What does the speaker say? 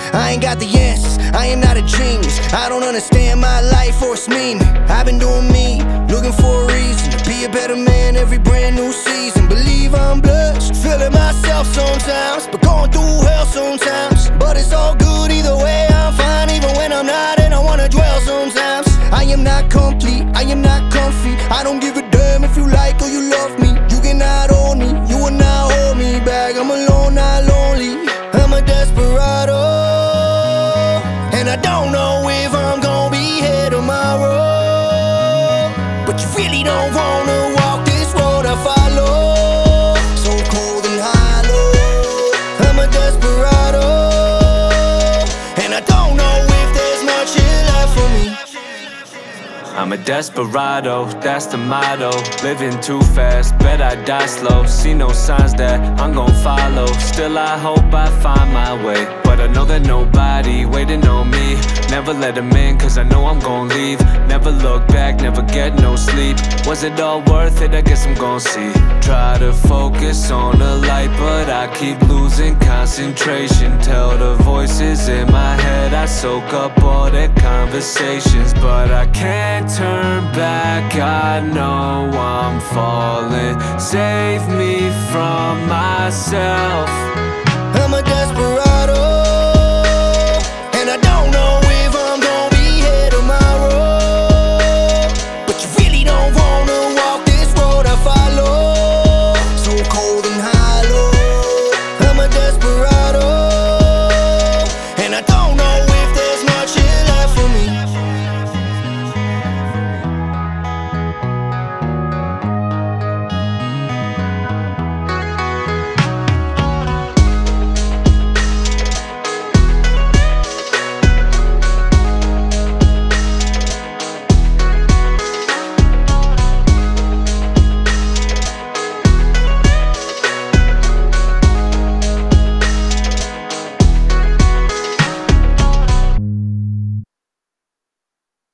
I ain't got the answers, I am not a genius. I don't understand my life or its meaning. I've been doing me, looking for a reason to be a better man every brand new season. Believe I'm blessed, feeling myself sometimes, but going through hell sometimes. But it's all good either way, I'm fine even when I'm not, and I wanna dwell sometimes. I am not complete, I am not comfy. I don't give a damn if you like or you love me. You cannot own me, you will not hold me back. I'm alone, not lonely, I'm a desperado, and I don't know if I'm gonna be here tomorrow. But you really don't wanna walk this road I follow, so cold and hollow. I'm a desperado, and I don't know if there's much here left for me. I'm a desperado, that's the motto. Living too fast, bet I die slow. See no signs that I'm gon' follow. Still I hope I find my way, but I know that nobody waiting on me. Never let them in, cause I know I'm gon' leave. Never look back, never get no sleep. Was it all worth it? I guess I'm gon' see. Try to focus on the light, but I keep losing concentration. Tell the voices in my head I soak up all their conversations, but I can't turn back, I know I'm falling. Save me from myself.